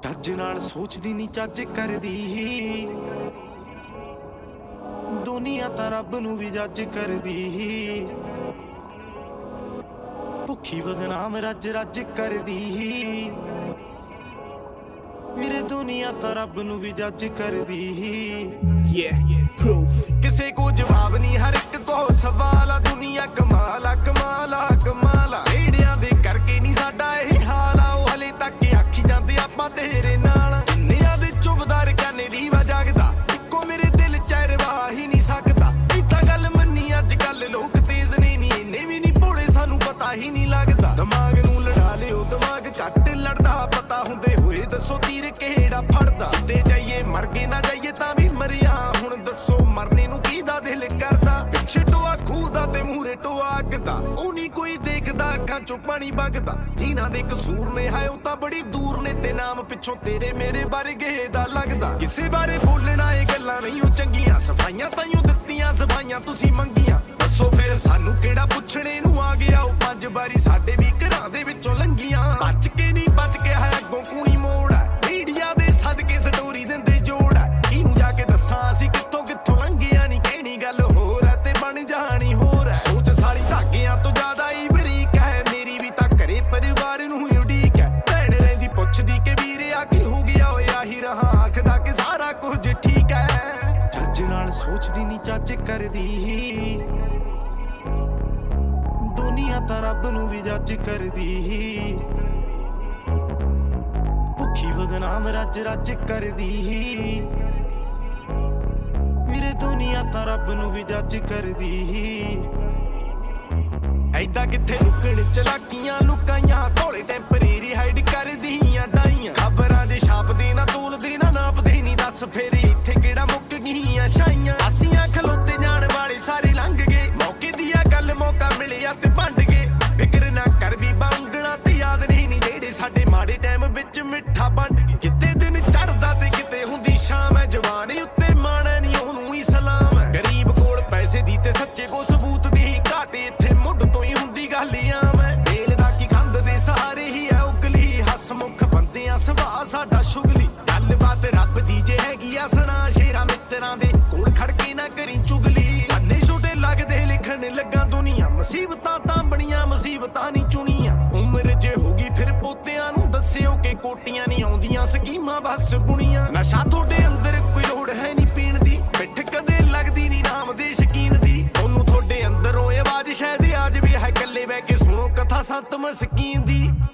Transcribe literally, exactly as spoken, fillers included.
ਚੱਜ ਨਾਲ ਸੋਚਦੀ ਨਹੀਂ ਚੱਜ ਕਰਦੀ, ਦੁਨੀਆ ਤਾਂ ਰੱਬ ਨੂੰ ਵੀ ਜੱਜ ਕਰਦੀ। ਭੁੱਖੀ ਬਦਨਾਮ ਰੱਜ ਰੱਜ ਕਰਦੀ, ਵੀਰੇ ਦੁਨੀਆ ਤਾਂ ਰੱਬ ਨੂੰ ਵੀ ਜੱਜ ਕਰਦੀ। Yeah, proof ਕਿਸੇ ਕੋ ਜਵਾਬ ਨਹੀਂ, ਹਰ ਇੱਕ ਕੋ ਸਵਾਲ ਆ। ਦੁਨੀਆ ਕਮਾਲਾ ਕਮਾਲਾ ਕਮਾਲਾ, ਢੇੜਿਆਂ ਦੇ ਕਰਕੇ ਨਹੀਂ ਸਾਡਾ ਇਹ ਹਾਲ ਆ। ਉਹ ਹਲੇ ਤੱਕ ਆਖੀ ਜਾਂਦੇ ਆਪਾਂ ਤੇਰੇ ਨਾਲ, ਕਿੰਨਿਆਂ ਦੇ ਚੁੱਭਦਾਰ ਕਾਨੇ ਦੀਵਾ ਜਾਗਦਾ, ਇੱਕੋ ਮੇਰੇ ਦਿਲ ਚ ਰਵਾ ਹੀ ਨਹੀਂ ਸਕਦਾ। ਇਹ ਤਾਂ ਗੱਲ ਮੰਨੀ ਅੱਜ ਕੱਲ ਲੋਕ ਤੇਜ਼ ਨੇ ਨੀ, ਇੰਨੇ ਵੀ ਨਹੀਂ ਭੋਲੇ ਸਾਨੂੰ ਪਤਾ ਹੀ ਨਹੀਂ ਲੱਗਦਾ। ਦਿਮਾਗ ਨੂੰ ਲੜਾ ਲਿਓ ਦਿਮਾਗ ਘੱਟ ਲੜਦਾ, ਪਤਾ ਹੁੰਦੇ ਹੋਏ ਦੱਸੋ ਤੀਰ ਕਿਹੜਾ ਫੜਦਾ। ਤੇ ਜਾਈਏ ਮਰ ਗਏ ਨਾ ਜਾਈਏ ਤਾਂ ਵੀ ਮਰਿਆ, ਹੁਣ ਦੱਸੋ ਮਰਨੇ ਨੂੰ ਕਿਹਦਾ ਦਿਲ ਕਰਦਾ। ਪਿੱਛੇ ਟੋਆ ਖੂਹ ਦਾ ਤੇ ਮੂਹਰੇ ਟੋਆ ਅੱਗ ਦਾ, ਉਹ ਨਹੀਂ ਕੋਈ ਦੇਖਦਾ ਅੱਖਾਂ ਚੋਂ ਪਾਣੀ ਵਗਦਾ। ਜਿਨ੍ਹਾਂ ਦੇ ਕਸੂਰ ਨੇ ਹੈ ਉਹ ਤਾਂ ਬੜੀ ਦੂਰ ਨੇ, ਤੇ ਨਾਮ ਪਿੱਛੋਂ ਤੇਰੇ ਮੇਰੇ ਵਰਗੇ ਦਾ ਲੱਗਦਾ। ਕਿਸੇ ਬਾਰੇ ਬੋਲਣਾ ਇਹ ਗੱਲਾਂ ਨਹੀਂ ਉਹ ਚੰਗੀਆਂ, ਸਫਾਈਆਂ ਤਾਈਓ ਦਿੱਤੀਆਂ ਸਫਾਈਆਂ ਤੁਸੀਂ ਮੰਗੀਆਂ। ਦੱਸੋ ਫਿਰ ਸਾਨੂੰ ਕਿਹੜਾ ਪੁੱਛਣੇ ਨੂੰ ਆ ਗਿਆ। ਉਹ ਪੰਜ ਵਾਰੀ ਸਾਡੇ ਵੀ ਘਰਾਂ ਦੇ ਵਿੱਚੋਂ ਲੰਘੀਆਂ, ਬਚ ਕੇ ਨਹੀਂ ਬਚ ਕੇ ਹੈ ਅੱਗੋਂ ਕੂਣੀ ਮੋੜ ਹੈ। ਮੀਡੀਆ ਦੇ ਸਦਕੇ ਸਟੋਰੀ ਦਿੰਦੇ ਜੋੜ ਹੈ, ਇਹਨੂੰ ਜਾ ਕੇ ਦੱਸਾਂ ਅਸੀਂ ਕਿੱਥੋਂ ਕਿੱਥੋਂ ਲੰਘੀਆਂ। ਨਹੀਂ ਕਹਿਣੀ ਗੱਲ ਹੋਰ ਹੈ ਤੇ ਬਣ ਜਾਣੀ ਹੋਰ ਹੈ। ਸੋਚ ਸਾਲੀ ਧਾਗਿਆਂ ਤੋਂ ਜ਼ਿਆਦਾ ਹੀ ਬਰੀਕ ਹੈ, ਮੇਰੀ ਵੀ ਤਾਂ ਘਰੇ ਪਰਿਵਾਰ ਨੂੰ ਉਡੀਕ ਹੈ। ਭੈਣ ਰਹਿੰਦੀ ਪੁੱਛਦੀ ਕਿ ਵੀਰੇ ਆ ਕੀ ਹੋ ਗਿਆ, ਓਏ ਆਹੀ ਰਹਾ ਆਖਦਾ ਕਿ ਸਾਰਾ ਕੁਝ ਠੀਕ ਹੈ। ਚੱਜ ਨਾਲ ਸੋਚਦੀ ਨਹੀਂ ਚੱਜ ਕਰਦੀ, ਦੁਨੀਆ ਤਾਂ ਰੱਬ ਨੂੰ ਵੀ ਜੱਜ ਕਰਦੀ। ਭੁੱਖੀ ਬਦਨਾਮ ਰੱਜ ਰੱਜ ਕਰਦੀ, ਵੀਰੇ ਦੁਨੀਆ ਤਾਂ ਰੱਬ ਨੂੰ ਵੀ ਜੱਜ ਕਰਦੀ। ਐਦਾਂ ਕਿੱਥੇ ਲੁਕਣ ਚਲਾਕੀਆਂ ਲੁਕਾਈਆਂ, ਭੋਲੇ ਟੈਂਪਰੇਰੀ ਹਾਈਡ ਕਰਦੀਆਂ ਡਾਈਆਂ। ਖਬਰਾਂ ਦੇ ਛਾਪਦੇ ਨਾ ਤੋਲਦੇ ਨਾ ਨਾਪਦੇ ਨਹੀਂ, ਦੱਸ ਫੇਰ ਇੱਥੇ ਕਿਹੜਾ ਮੁੱਕ ਗਈਆਂ ਛਾਈਆਂ। ਆਸੀਆਂ ਖਲੋਤੇ ਜਾਣ ਵਾਲੇ ਸਾਰੇ ਲੰਘ ਗਏ, ਮੌਕੇ ਦੀ ਆ ਗੱਲ ਮੌਕਾ ਮਿਲਿਆ ਤੇ ਵੰਡ ਗਏ। ਫਿਕਰ ਨਾ ਕਰ ਵੀ ਬਾਂਗਣਾ ਤੇ ਯਾਦ ਨਹੀਂ ਨੀ ਜਿਹੜੇ ਸਾਡੇ ਮਾੜੇ ਟਾਈਮ ਵਿੱਚ ਮਿੱਠਾ ਵੰਡ ਗਏ। ਕਿਤੇ ਦਿਨ ਚੜਦਾ ਤੇ ਕਿਤੇ ਹੁੰਦੀ ਸ਼ਾਮ ਹੈ, ਜਵਾਨ ਉੱਤੇ ਮਾਣ ਨਹੀਂ ਉਹਨੂੰ ਹੀ ਸਲਾਮ ਹੈ। ਗਰੀਬ ਕੋਲ ਪੈਸੇ ਦੀ ਤੇ ਸੱਚੇ ਕੋ ਸਬੂਤ ਦੀ ਘਾਟੇ, ਇੱਥੇ ਮੁੱਢ ਤੋਂ ਹੀ ਹੁੰਦੀ ਗੱਲ ਆਮ ਹੈ। ਵੇਲ ਦਾ ਕੀ ਕੰਧ ਦੇ ਸਹਾਰੇ ਹੀ ਹੈ ਉਗਲੀ, ਹਸਮੁਖ ਬੰਦਿਆਂ ਸੁਭਾਅ ਸਾਡਾ ਸ਼ੁਗਲੀ। ਗੱਲਬਾਤ ਰੱਬ ਦੀ ਜੇ ਹੈਗੀ ਆ ਸੁਣਾ, ਸ਼ੇਰਾਂ ਮਿੱਤਰਾਂ ਦੇ ਕੋਲ ਖੜ ਕੇ ਨਾ ਕਰੀ ਚੁਗਲੀ। ਅੰਨੇ ਛੋਟੇ ਲੱਗਦੇ ਲਿਖਣ ਲੱਗਾ ਦੁਨੀਆ, ਮੁਸੀਬਤਾਂ ਤਾਂ ਬਣੀਆਂ ਮੁਸੀਬਤਾਂ ਨਹੀਂ ਚੁਣੀਆਂ। ਉਮਰ ਜੇ ਹੋਗੀ ਫਿਰ ਪੋਤਿਆਂ ਨੂੰ ਦੱਸਿਓ ਕਿ ਕੋਟੀਆਂ ਨਹੀਂ ਆਉਂਦੀਆਂ ਸਕੀਮਾਂ ਬਸ ਬੁਣੀਆਂ। ਨਸ਼ਾ ਤੁਹਾਡੇ ਅੰਦਰ ਕੋਈ ਲੋੜ ਹੈ ਨਹੀਂ ਪੀਣ ਦੀ, ਪਿੱਠ ਕਦੇ ਲੱਗਦੀ ਨਹੀਂ ਨਾਮ ਦੇ ਸ਼ਕੀਨ ਦੀ। ਉਹਨੂੰ ਤੁਹਾਡੇ ਅੰਦਰੋਂ ਆਵਾਜ਼ ਸ਼ਾਇਦ ਆ ਜਾਵੇ, ਹੈ ਇਕੱਲੇ ਬਹਿ ਕੇ ਸੁਣੋ ਕਥਾ ਸੰਤ ਮਸਕੀਨ ਦੀ।